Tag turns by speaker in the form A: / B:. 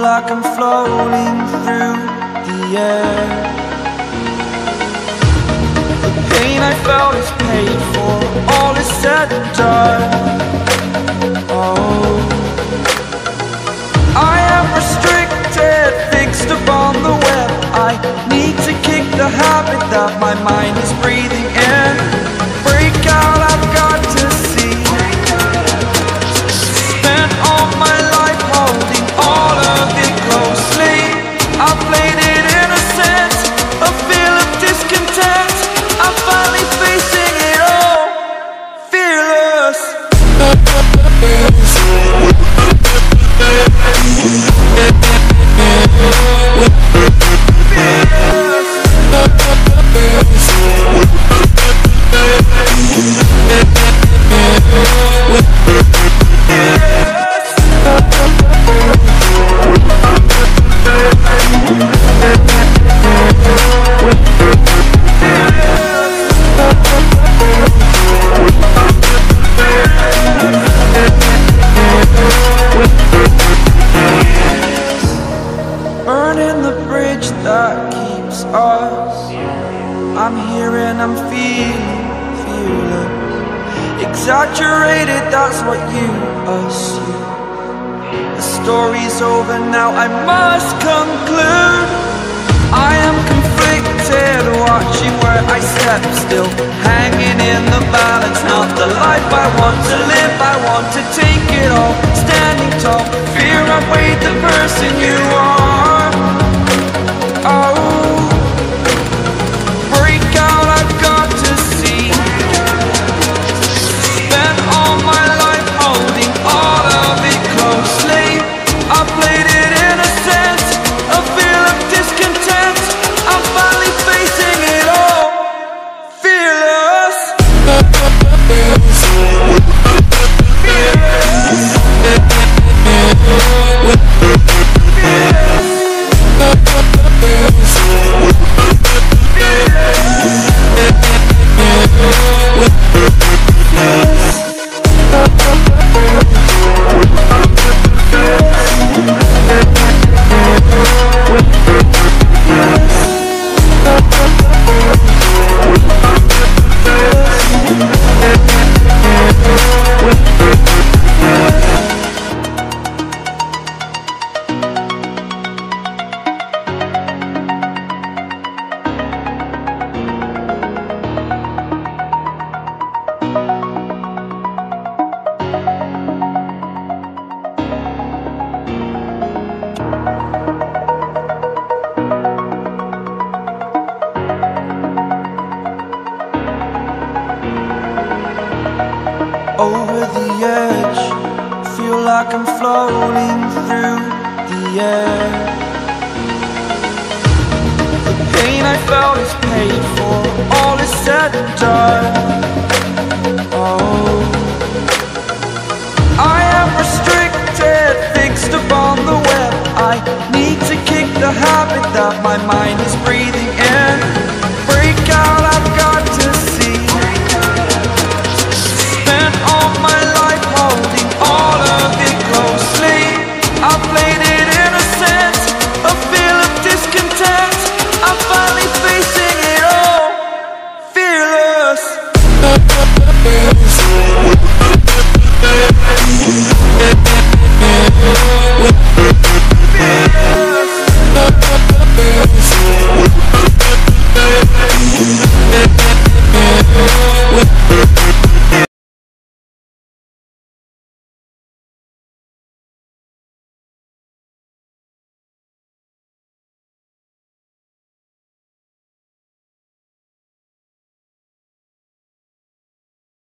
A: like I'm floating through the air. The pain I felt is paid for, all is said and done. Oh, I am restricted, fixed upon the web. I need to kick the habit that my mind is breathing in. Break out, I've got to see. Spent all my life holding all of it closely. I played it innocent, a feel of discontent. I'm finally facing it all, fearless. Burning the bridge that keeps us. I'm here and I'm feeling fearless. Exaggerated, that's what you assume. The story's over now, I must conclude. I am conflicted, watching where I step still, hanging in the balance. Not the life I want to live, I want to take it all. Standing tall, fear outweighed the person you are. Oh, break out, I've got to see. Spent all my life holding all of it closely. I played it innocent, a feel of discontent. I'm finally facing it all, fearless. Over the edge, feel like I'm floating through the air. The pain I felt is paid for, all is said and done. Oh, I am restricted, fixed upon the web. I need to kick the habit that my mind is breathing.